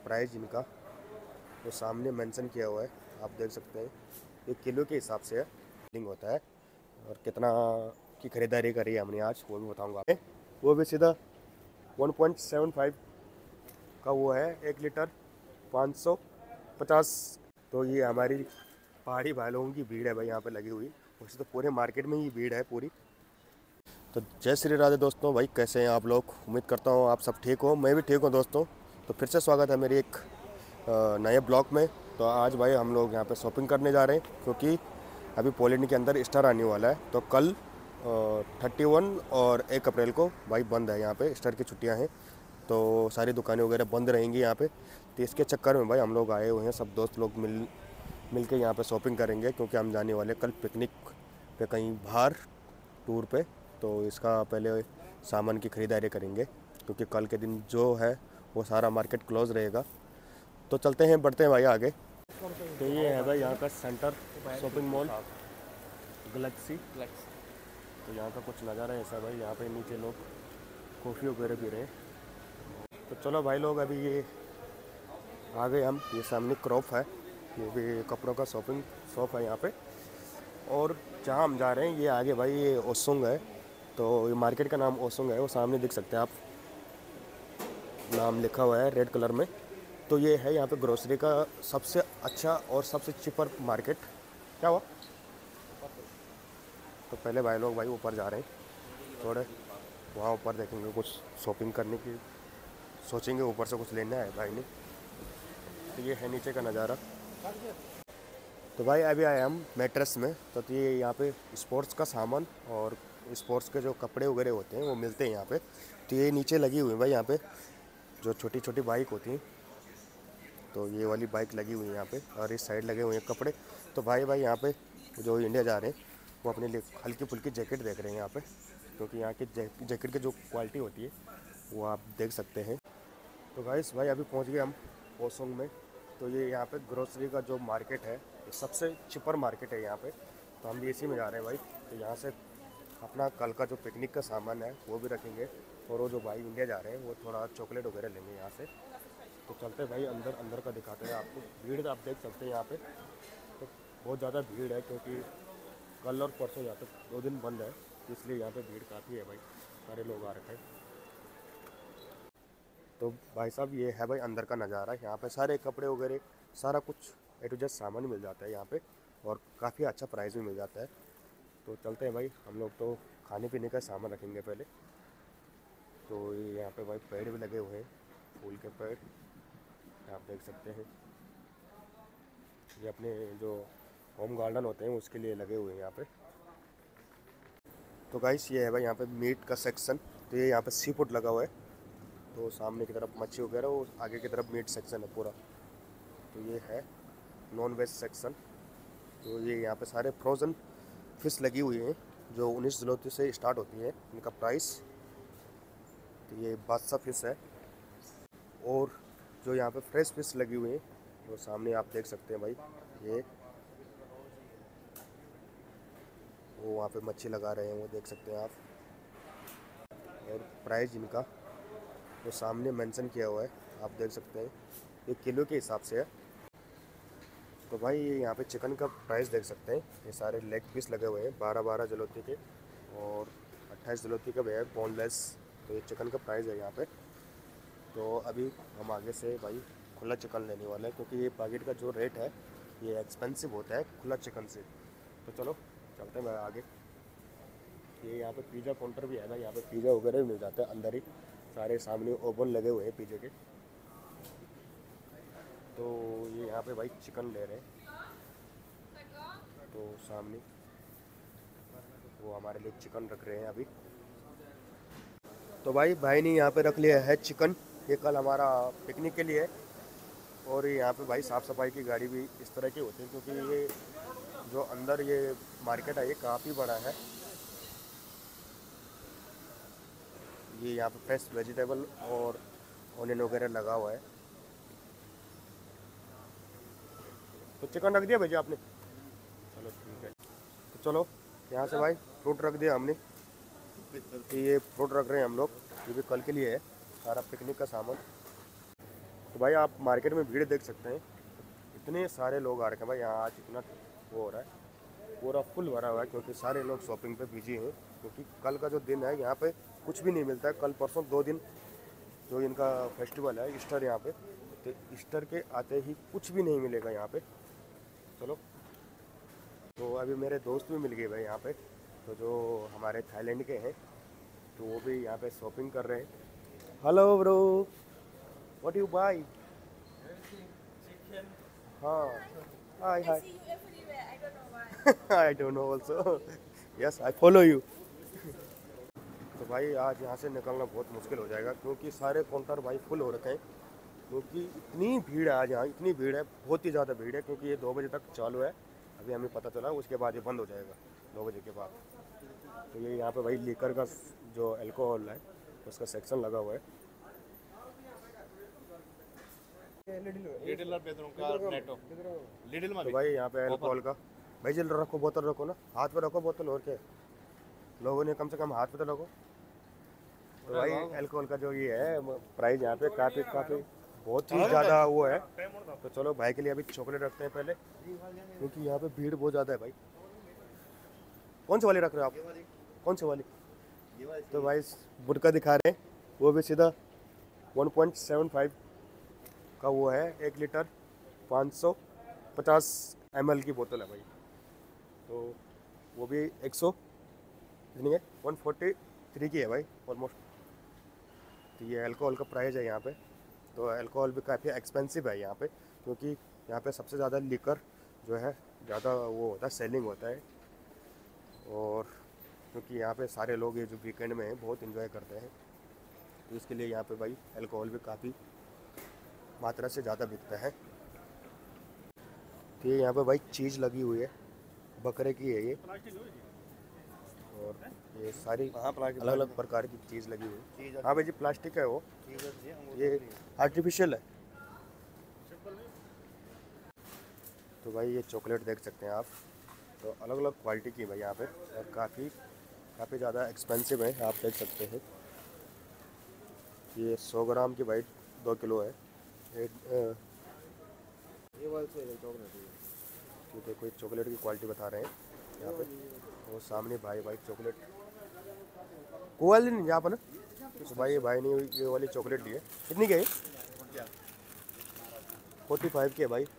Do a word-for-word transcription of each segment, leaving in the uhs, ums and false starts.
Price इनका वो सामने मेंशन किया हुआ है, आप देख सकते हैं। ये किलो के हिसाब से लिंग होता है और कितना की खरीदारी करी है हमने आज वो भी बताऊंगा। वो भी सीधा वन पॉइंट सेवन फाइव का वो है, एक लीटर पाँच सौ पचास। तो ये हमारी पहाड़ी भाई लोगों की भीड़ है भाई यहाँ पे लगी हुई। वैसे तो पूरे मार्केट में ही भीड़ है पूरी। तो जय श्री राधे दोस्तों, भाई कैसे हैं आप लोग? उम्मीद करता हूँ आप सब ठीक हो, मैं भी ठीक हूँ दोस्तों। तो फिर से स्वागत है मेरे एक नए ब्लॉग में। तो आज भाई हम लोग यहाँ पे शॉपिंग करने जा रहे हैं क्योंकि अभी पोलैंड के अंदर ईस्टर आने वाला है। तो कल थर्टी वन और एक अप्रैल को भाई बंद है यहाँ पे, ईस्टर की छुट्टियाँ हैं तो सारी दुकानें वगैरह बंद रहेंगी यहाँ पे। तो इसके चक्कर में भाई हम लोग आए हुए हैं, सब दोस्त लोग मिल मिल के यहाँ पर शॉपिंग करेंगे क्योंकि हम जाने वाले कल पिकनिक पे कहीं बाहर टूर पे। तो इसका पहले सामान की ख़रीदारी करेंगे क्योंकि कल के दिन जो है वो सारा मार्केट क्लोज रहेगा। तो चलते हैं, बढ़ते हैं भाई आगे। तो ये है भाई यहाँ का सेंटर शॉपिंग मॉल गैलेक्सी। तो यहाँ का कुछ नज़ारा है ऐसा भाई, यहाँ पे नीचे लोग कॉफ़ी वगैरह पी रहे हैं। तो चलो भाई लोग, अभी ये आ गए हम, ये सामने क्रॉप है, ये भी कपड़ों का शॉपिंग शॉप है यहाँ पे। और जहाँ हम जा रहे हैं ये आगे भाई ये ओसुंग है। तो ये मार्केट का नाम ओसुंग है, वो सामने दिख सकते हैं आप, नाम लिखा हुआ है रेड कलर में। तो ये है यहाँ पे ग्रोसरी का सबसे अच्छा और सबसे चीपर मार्केट। क्या हुआ? तो पहले भाई लोग भाई ऊपर जा रहे हैं, थोड़े वहाँ ऊपर देखेंगे, कुछ शॉपिंग करने की सोचेंगे, ऊपर से कुछ लेना है भाई ने। तो ये है नीचे का नज़ारा। तो भाई अभी आए हम मैट्रेस में। तो ये यहाँ पे स्पोर्ट्स का सामान और स्पोर्ट्स के जो कपड़े वगैरह होते हैं वो मिलते हैं यहाँ पे। तो ये नीचे लगी हुई है भाई यहाँ पे जो छोटी छोटी बाइक होती हैं, तो ये वाली बाइक लगी हुई है यहाँ पे, और इस साइड लगे हुए हैं कपड़े। तो भाई भाई यहाँ पे जो इंडिया जा रहे हैं वो अपने लिए हल्की फुल्की जैकेट देख रहे हैं यहाँ पे, क्योंकि यहाँ की जैकेट की जो क्वालिटी होती है वो आप देख सकते हैं। तो गाइस भाई अभी पहुँच गए हम ओसुंग में। तो ये यहाँ पे ग्रोसरी का जो मार्केट है ये सबसे चिपर मार्केट है यहाँ पे। तो हम भी इसी में जा रहे हैं भाई। तो यहाँ से अपना कल का जो पिकनिक का सामान है वो भी रखेंगे, और वो जो भाई इंडिया जा रहे हैं वो थोड़ा चॉकलेट वगैरह लेंगे यहाँ से। तो चलते भाई अंदर अंदर का दिखाते हैं आपको। भीड़ आप देख सकते हैं यहाँ पे, तो बहुत ज़्यादा भीड़ है क्योंकि कल और परसों यहाँ पे दो दिन बंद है, इसलिए यहाँ पे भीड़ काफ़ी है भाई, सारे लोग आ रखे हैं। तो भाई साहब ये है भाई अंदर का नज़ारा। यहाँ पे सारे कपड़े वगैरह सारा कुछ ए टू जेड सामान मिल जाता है यहाँ पे, और काफ़ी अच्छा प्राइस भी मिल जाता है। तो चलते हैं भाई, हम लोग तो खाने पीने का सामान रखेंगे पहले। तो यहाँ पे भाई पेड़ भी लगे हुए हैं, फूल के पेड़ आप देख सकते हैं। ये अपने जो होम गार्डन होते हैं उसके लिए लगे हुए हैं यहाँ पे। तो गाइस ये है भाई यहाँ पे मीट का सेक्शन। तो ये यहाँ पे सी फूड लगा हुआ है, तो सामने की तरफ मच्छी वगैरह, वो आगे की तरफ मीट सेक्शन है पूरा। तो ये है नॉन वेज सेक्शन। तो ये यहाँ पे सारे फ्रोज़न फिश लगी हुई हैं जो उन्नीस ज़लोती से स्टार्ट होती है इनका प्राइस। तो ये बादशाह फिश है। और जो यहाँ पे फ्रेश फिश लगी हुई है वो सामने आप देख सकते हैं भाई, ये वो वहाँ पे मच्छी लगा रहे हैं, वो देख सकते हैं आप। और प्राइस इनका वो सामने मेंशन किया हुआ है, आप देख सकते हैं, ये किलो के हिसाब से है। तो भाई ये यहाँ पे चिकन का प्राइस देख सकते हैं, ये सारे लेग पीस लगे हुए हैं बारह बारह जलोती के और अट्ठाईस जलोती का भी है बोनलेस। तो ये चिकन का प्राइस है यहाँ पे। तो अभी हम आगे से भाई खुला चिकन लेने वाले हैं क्योंकि ये पैकेट का जो रेट है ये एक्सपेंसिव होता है खुला चिकन से। तो चलो चलते हैं भाई आगे। ये यहाँ पे पिज़्ज़ा काउंटर भी है ना, यहाँ पे पिज़्ज़ा वगैरह भी मिल जाता है अंदर ही, सारे सामने ओवन लगे हुए हैं पिज़्ज़े के। तो ये यहाँ पे भाई चिकन ले रहे हैं, तो सामने वो हमारे लिए चिकन रख रहे हैं अभी। तो भाई भाई ने यहाँ पे रख लिया है चिकन, ये कल हमारा पिकनिक के लिए है। और यहाँ पे भाई साफ़ सफाई की गाड़ी भी इस तरह की होती है क्योंकि ये जो अंदर ये मार्केट है ये काफ़ी बड़ा है। ये यहाँ पे फ्रेश वेजिटेबल और ऑनियन वगैरह लगा हुआ है। तो चिकन रख दिया भैया आपने? चलो ठीक है। तो चलो यहाँ से भाई फ्रूट रख दिया हमने, तो ये फ्रूट रख रहे हैं हम लोग, ये भी कल के लिए है सारा पिकनिक का सामान। तो भाई आप मार्केट में भीड़ देख सकते हैं, इतने सारे लोग आ रखे हैं भाई यहाँ आज, इतना वो हो रहा है, पूरा फुल भरा हुआ है क्योंकि सारे लोग शॉपिंग पे बिजी हैं। क्योंकि कल का जो दिन है यहाँ पे कुछ भी नहीं मिलता है, कल परसों दो दिन जो इनका फेस्टिवल है ईस्टर यहाँ पे, तो ईस्टर के आते ही कुछ भी नहीं मिलेगा यहाँ पे। चलो, तो अभी मेरे दोस्त भी मिल गए भाई यहाँ पे, तो जो हमारे थाईलैंड के हैं, तो वो भी यहाँ पे शॉपिंग कर रहे हैं। Hello bro, what you buy? हाँ, hi hi. I don't know also, yes I follow you. तो भाई आज यहाँ से निकलना बहुत मुश्किल हो जाएगा क्योंकि सारे काउंटर भाई फुल हो रखे हैं, क्योंकि इतनी भीड़ है आज यहाँ, इतनी भीड़ है, बहुत ही ज़्यादा भीड़ है। क्योंकि ये दो बजे तक चालू है, अभी हमें पता चला, उसके बाद ये बंद हो जाएगा दो बजे के बाद। तो ये यहाँ पे भाई लीकर का जो अल्कोहल है उसका सेक्शन लगा हुआ है। तो भाई यहाँ पे अल्कोहल का, भाई जल्द रखो, बोतल रखो ना, हाथ पे रखो बोतल, और क्या लोगों ने कम से कम हाथ पे तो रखो। तो भाई अल्कोहल का जो ये है प्राइस यहाँ पे काफ़ी काफ़ी बहुत ही ज़्यादा वो है। तो चलो भाई के लिए अभी चॉकलेट रखते हैं पहले, क्योंकि यहाँ पे भीड़ बहुत ज़्यादा है भाई। कौन सी वाली रख रहे हो आप? कौन सी वाली? तो भाई बुटका दिखा रहे हैं, वो भी सीधा वन पॉइंट सेवन फाइव का वो है, एक लीटर पाँच सौ पचास एम एल की बोतल है भाई। तो वो भी एक सौ कितनी है, वन फोर्टी थ्री की है भाई ऑलमोस्ट। तो ये अल्कोहल का प्राइस है यहाँ पे। तो अल्कोहल भी काफ़ी एक्सपेंसिव है यहाँ पे, क्योंकि यहाँ पे सबसे ज़्यादा लीकर जो है ज़्यादा वो होता है, सेलिंग होता है। और क्योंकि यहाँ पे सारे लोग ये जो वीकेंड में हैं बहुत इन्जॉय करते हैं, तो इसके लिए यहाँ पे भाई अल्कोहल भी काफ़ी मात्रा से ज़्यादा बिकता है। तो ये यहाँ पे भाई चीज़ लगी हुई है, बकरे की है ये, और ये सारी अलग अलग प्रकार की चीज़ लगी हुई है। हाँ भाई जी, प्लास्टिक है वो, ये आर्टिफिशियल है। तो भाई ये चॉकलेट देख सकते हैं आप, तो अलग अलग क्वालिटी की भाई यहाँ पे, और काफ़ी काफ़ी ज़्यादा एक्सपेंसिव है, आप देख सकते हैं। ये सौ ग्राम की भाई दो किलो है। एक ये वाले चॉकलेट है, देखो एक चॉकलेट की क्वालिटी बता रहे हैं यहाँ पे। वो सामने भाई भाई चॉकलेट क्वालिटी नहीं यहाँ पर ना, तो भाई ये भाई ने ये वाली चॉकलेट ली है। कितनी की है? फोर्टी फाइव की है भाई।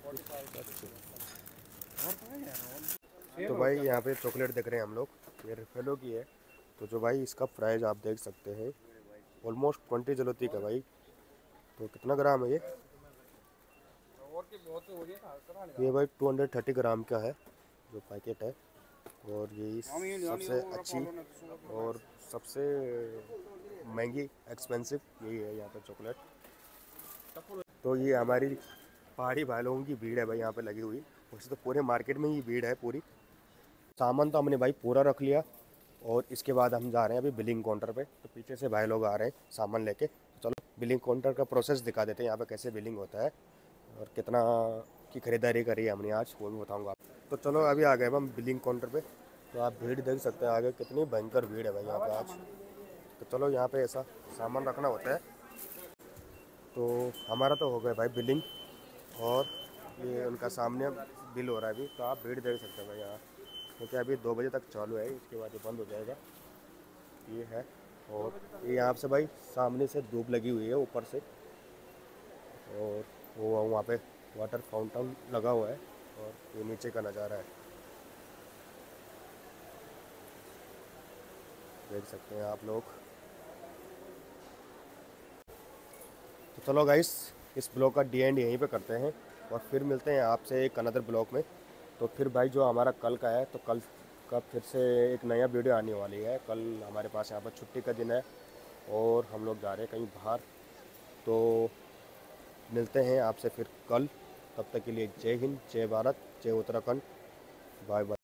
तो भाई यहाँ पे चॉकलेट देख रहे हैं हम लोग, ये रिफेलो की है। तो जो भाई इसका प्राइस आप देख सकते हैं, ऑलमोस्ट ट्वेंटी जलोती का भाई। तो कितना ग्राम है ये? ये भाई टू हंड्रेड थर्टी ग्राम का है जो पैकेट है। और ये सबसे अच्छी और सबसे महंगी एक्सपेंसिव यही है यहाँ पे चॉकलेट। तो ये हमारी पहाड़ी भाई लोगों की भीड़ है भाई यहाँ पे लगी हुई, वैसे तो पूरे मार्केट में ही भीड़ है पूरी। सामान तो हमने भाई पूरा रख लिया, और इसके बाद हम जा रहे हैं अभी बिलिंग काउंटर पे। तो पीछे से भाई लोग आ रहे हैं सामान लेके, तो चलो बिलिंग काउंटर का प्रोसेस दिखा देते हैं यहाँ पे कैसे बिलिंग होता है, और कितना की खरीदारी करी है हमने आज, वो भी बताऊँगा। तो चलो अभी आ गए हम बिलिंग काउंटर पे। तो आप भीड़ देख सकते हैं आगे, कितनी भयंकर भीड़ है भाई यहाँ पे आज। तो चलो यहाँ पे ऐसा सामान रखना होता है। तो हमारा तो हो गया भाई बिलिंग, और ये उनका सामने बिल हो रहा है अभी। तो आप भीड़ देख सकते हैं भाई यहाँ, क्योंकि अभी दो बजे तक चालू है, इसके बाद ये बंद हो जाएगा। ये है, और ये यहाँ से भाई सामने से धूप लगी हुई है ऊपर से, और वो वहाँ पे वाटर फाउंटेन लगा हुआ है, और ये नीचे का नज़ारा है, देख सकते हैं आप लोग। तो चलो गाइस, इस ब्लॉग का डी एंड यहीं पे करते हैं, और फिर मिलते हैं आपसे एक अनदर ब्लॉग में। तो फिर भाई जो हमारा कल का है, तो कल का फिर से एक नया वीडियो आने वाली है। कल हमारे पास यहाँ पर छुट्टी का दिन है, और हम लोग जा रहे हैं कहीं बाहर। तो मिलते हैं आपसे फिर कल, तब तक के लिए जय हिंद, जय भारत, जय उत्तराखंड, बाय बाय।